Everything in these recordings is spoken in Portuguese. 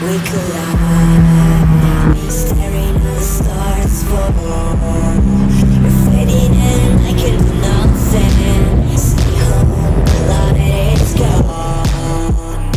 We collide, staring at the stars fall. You're fading in, I can do nothing. Stay home, the light is gone.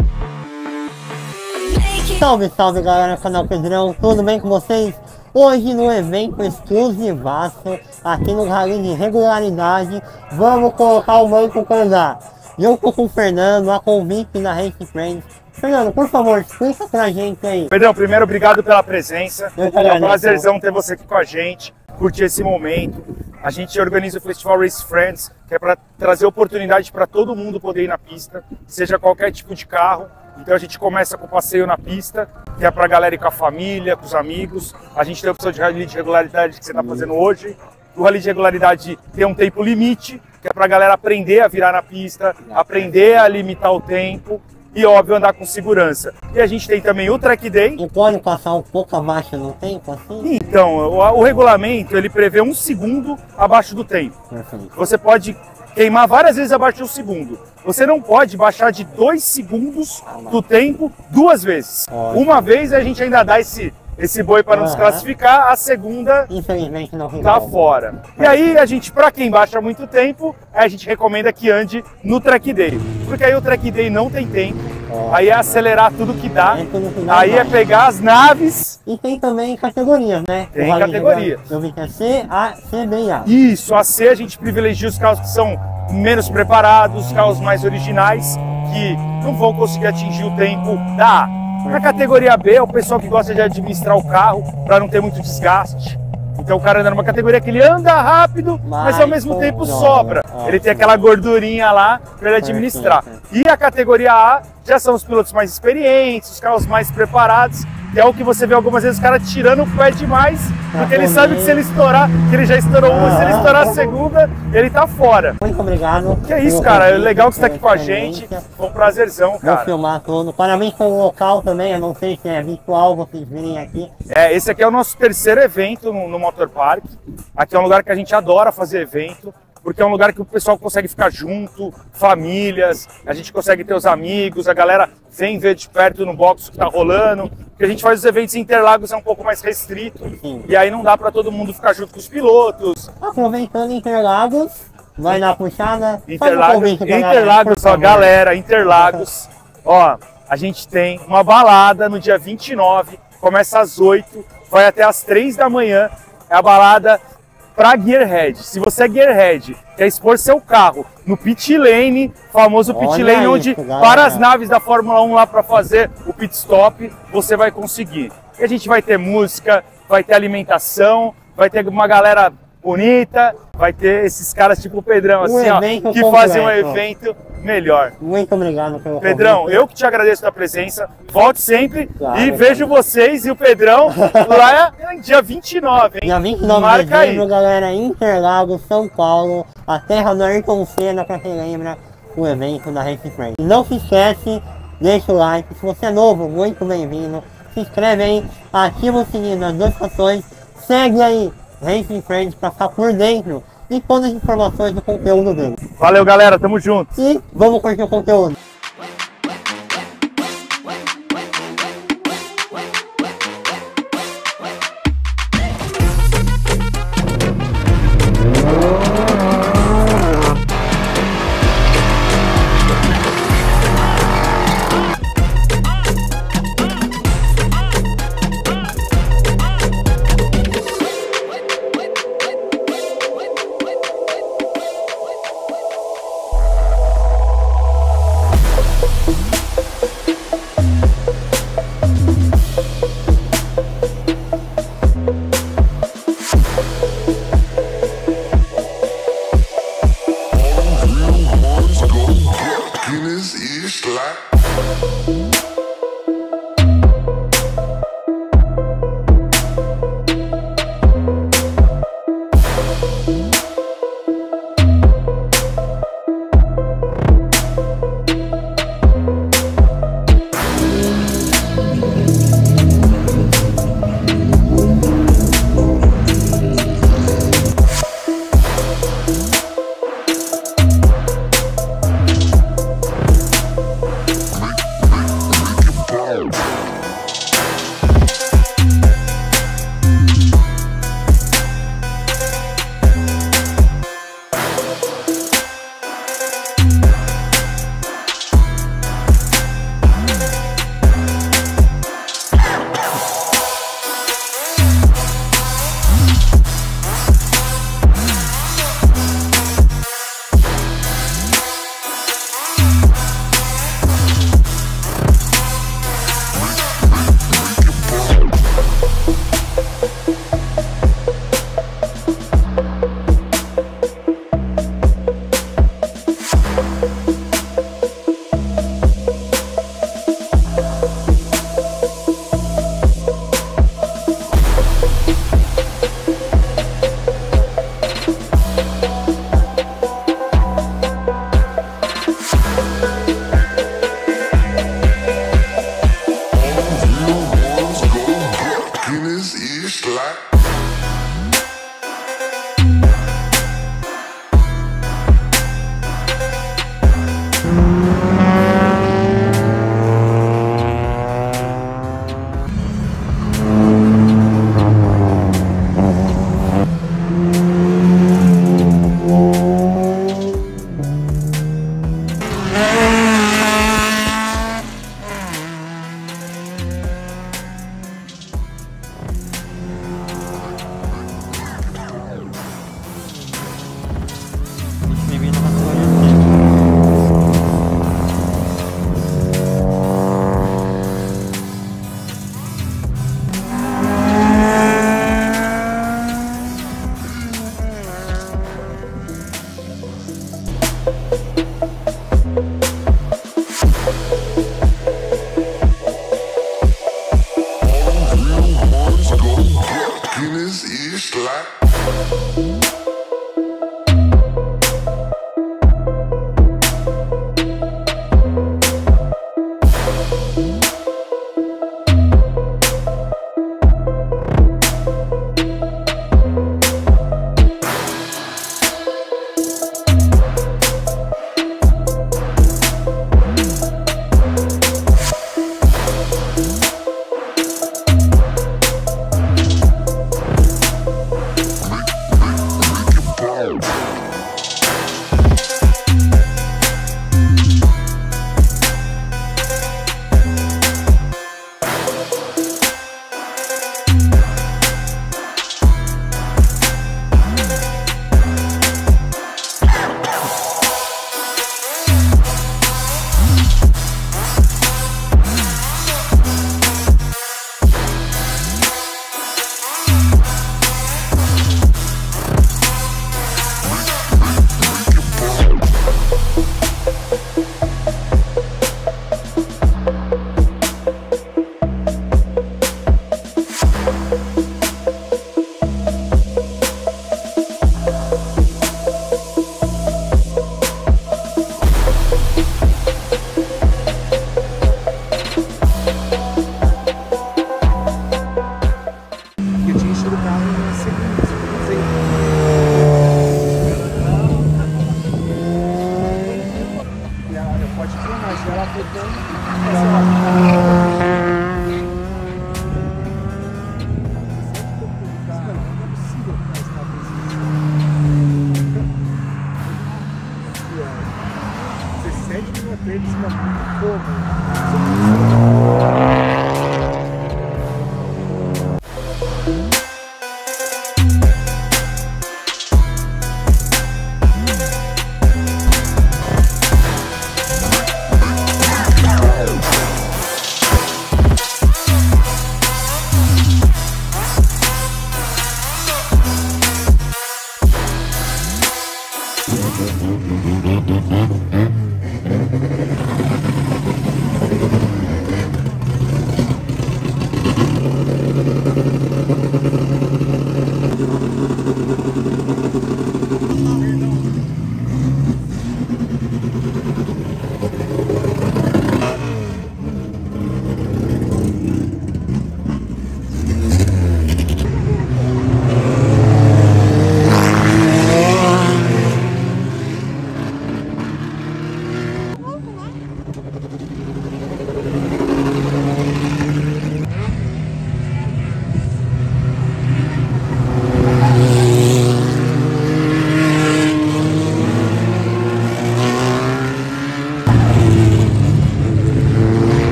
Salve, salve galera do canal Pedrão, tudo bem com vocês? Hoje no evento exclusivaço, aqui no Rally de Regularidade, vamos colocar o banco para andar. Eu tô com o Fernando, a convite da Race Friends. Fernando, por favor, explica pra gente aí. Pedrão, primeiro, obrigado pela presença. É um prazerzão ter você aqui com a gente, curtir esse momento. A gente organiza o Festival Race Friends, que é para trazer oportunidade para todo mundo poder ir na pista, seja qualquer tipo de carro. Então a gente começa com o passeio na pista, que é para a galera ir com a família, com os amigos. A gente tem a opção de rally de regularidade que você está fazendo hoje. O rally de regularidade tem um tempo limite, que é para a galera aprender a virar na pista, aprender a limitar o tempo e, óbvio, andar com segurança. E a gente tem também o Track Day. E pode passar um pouco abaixo no tempo, assim? Então, o regulamento, ele prevê 1 segundo abaixo do tempo. Perfeito. Você pode queimar várias vezes abaixo de 1 segundo. Você não pode baixar de 2 segundos do tempo 2 vezes. Ótimo. Uma vez a gente ainda dá esse boi para não desclassificar, a segunda infelizmente não tá fora. E aí a gente, para quem baixa muito tempo, a gente recomenda que ande no Track Day. Porque aí o Track Day não tem tempo, aí é acelerar tudo que dá, aí é pegar as naves. E tem também categorias, né? Tem categoria. Eu vi que é C, A, C, B e A. Isso, a C a gente privilegia os carros que são menos preparados, os carros mais originais, que não vão conseguir atingir o tempo da A. Na categoria B é o pessoal que gosta de administrar o carro para não ter muito desgaste. Então o cara anda numa categoria que ele anda rápido, mas ao mesmo tempo sobra. Ele tem aquela gordurinha lá para ele administrar. E a categoria A já são os pilotos mais experientes, os carros mais preparados, que é o que você vê algumas vezes o cara tirando o pé demais, porque ele sabe que se ele estourar, que ele já estourou uma, se ele estourar a segunda, ele tá fora. Muito obrigado. Que é isso, cara, é legal que você tá aqui com a gente, foi um prazerzão, cara. Vou filmar tudo. Parabéns pelo local também, eu não sei se é virtual vocês virem aqui. Esse aqui é o nosso 3º evento no Motor Park. Aqui é um lugar que a gente adora fazer evento, porque é um lugar que o pessoal consegue ficar junto, famílias, a gente consegue ter os amigos, a galera vem ver de perto no box o que tá rolando, porque a gente faz os eventos em Interlagos, é um pouco mais restrito, e aí não dá para todo mundo ficar junto com os pilotos. Aproveitando Interlagos, vai dar puxada. Interlagos, ó, galera, Interlagos, ó, a gente tem uma balada no dia 29, começa às 8, vai até às 3 da manhã, é a balada para Gearhead. Se você é Gearhead, quer expor seu carro no pit lane, famoso pit lane, onde para as naves da Fórmula 1 lá para fazer o pit stop, você vai conseguir. E a gente vai ter música, vai ter alimentação, vai ter uma galera bonita, vai ter esses caras tipo o Pedrão, assim, ó, que fazem um evento melhor. Muito obrigado pelo Pedrão, convite. eu que te agradeço a presença, volte sempre e vejo vocês e o Pedrão lá dia 29, hein? Dia 29 Marca de dezembro, aí. galera, Interlagos, São Paulo, a terra do Ayrton Senna, pra quem lembra, o evento da Race Friends. Não se esquece, deixa o like, se você é novo, muito bem-vindo, se inscreve aí, ativa o sininho das notificações, segue aí Race Friends pra ficar por dentro de todas as informações do conteúdo dele. Valeu, galera, tamo junto. E vamos curtir o conteúdo.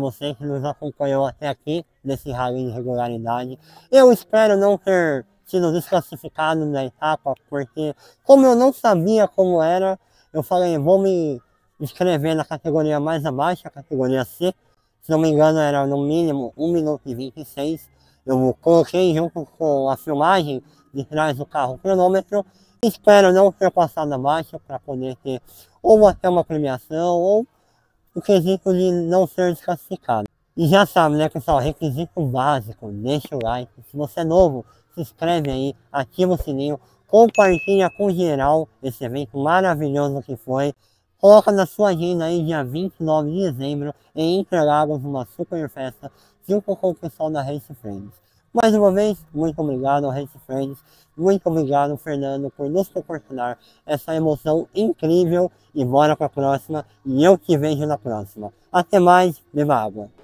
você que nos acompanhou até aqui nesse rally de regularidade. Eu espero não ter sido desclassificado na etapa, porque como eu não sabia como era, eu falei, vou me inscrever na categoria mais abaixo, a categoria C. Se não me engano era no mínimo 1 minuto e 26. Eu coloquei junto com a filmagem de trás do carro o cronômetro. Espero não ter passado abaixo para poder ter ou até uma premiação ou o quesito de não ser desclassificado. E já sabe, né, pessoal, requisito básico, deixa o like. Se você é novo, se inscreve aí, ativa o sininho, compartilha com geral esse evento maravilhoso que foi. Coloca na sua agenda aí dia 29 de dezembro em Interlagos, uma super festa, junto com o pessoal da Race Friends. Mais uma vez, muito obrigado ao Race Friends, muito obrigado, Fernando, por nos proporcionar essa emoção incrível e bora para a próxima, e eu te vejo na próxima. Até mais, beba água.